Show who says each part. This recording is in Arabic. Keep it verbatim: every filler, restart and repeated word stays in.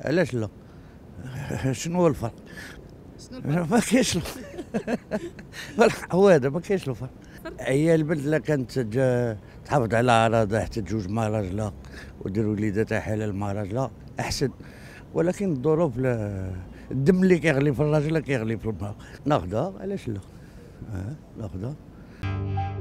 Speaker 1: علاش لا؟ شنو هو الفرق؟ ما كاينش الفرق. بالحق هو هذا ما كاينش الفرق. هي البنت لا كانت تج- تحافظ على عراضها حتى تجوز مع راجلها ودير وليداتها حلال مع راجلها احسن، ولكن الظروف لا، الدم اللي كيغلي في الراجل كيغلي في المرأة، ناخذها علاش لا؟ اه ناخذها.